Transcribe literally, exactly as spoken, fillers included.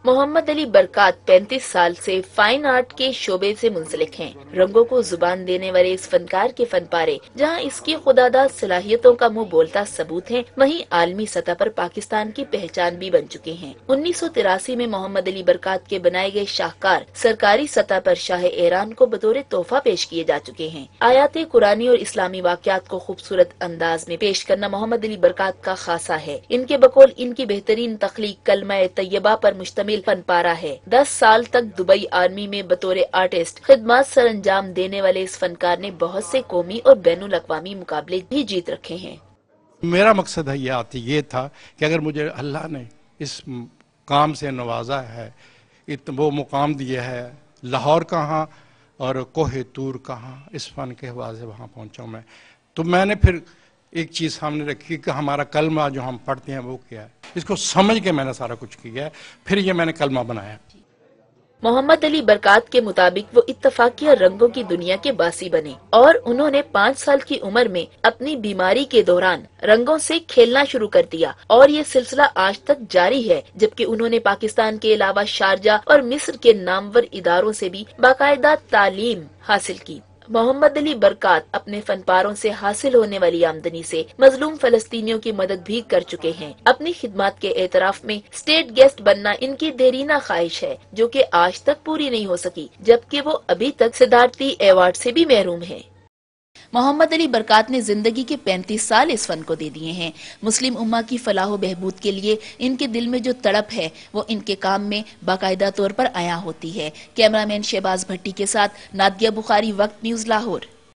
मोहम्मद अली बरकात पैंतीस साल से फाइन आर्ट के शोबे से मुंसलिक हैं। रंगों को जुबान देने वाले इस फनकार के फन पारे जहाँ इसकी खुदादाद सलाहियतों का मुंह बोलता सबूत हैं, वहीं आलमी सतह पर पाकिस्तान की पहचान भी बन चुके हैं। उन्नीस सौ तिरासी में मोहम्मद अली बरकात के बनाए गए शाहकार सरकारी सतह पर शाह ईरान को बतौर तोहफा पेश किए जा चुके हैं। आयाते कुरानी और इस्लामी वाक़यात को खूबसूरत अंदाज में पेश करना मोहम्मद अली बरकात का खासा है। इनके बकौल इनकी बेहतरीन तख्लीक कलमा तैयबा पर मुश्तमिल फन पारा है। दस साल तक दुबई आर्मी में बतौर आर्टिस्ट खिदमत सर अंजाम देने वाले इस फनकार ने बहुत से कौमी और बैनुल अक़वामी मुकाबले भी जीत रखे हैं। मेरा मकसद है ये आती ये था कि अगर मुझे अल्लाह ने इस काम से नवाजा है, इत वो मुकाम दिया है, लाहौर कहाँ और कोहे तूर कहाँ, इस फन के हवाले से वहाँ पहुँचा मैं, तो मैंने फिर एक चीज़ सामने रखी कि हमारा कलमा जो हम पढ़ते हैं वो क्या है। इसको समझ के मैंने सारा कुछ किया है, फिर ये मैंने कलमा बनाया। मोहम्मद अली बरकात के मुताबिक वो इत्तफाकिया रंगों की दुनिया के बासी बने और उन्होंने पाँच साल की उम्र में अपनी बीमारी के दौरान रंगों से खेलना शुरू कर दिया और ये सिलसिला आज तक जारी है, जबकि उन्होंने पाकिस्तान के अलावा शारजा और मिस्र के नामवर इदारों से भी बाकायदा तालीम हासिल की। मोहम्मद अली बरकात अपने फनपारों से हासिल होने वाली आमदनी से मजलूम फलस्तीनियों की मदद भी कर चुके हैं। अपनी खिदमत के एतराफ में स्टेट गेस्ट बनना इनकी देरीना ख्वाहिश है, जो कि आज तक पूरी नहीं हो सकी, जबकि वो अभी तक सिद्धार्थी अवार्ड से भी महरूम है। मोहम्मद अली बरकात ने जिंदगी के पैंतीस साल इस फन को दे दिए हैं। मुस्लिम उम्मा की फलाह बहबूद के लिए इनके दिल में जो तड़प है वो इनके काम में बाकायदा तौर पर आया होती है। कैमरामैन शहबाज भट्टी के साथ नादिया बुखारी, वक्त न्यूज, लाहौर।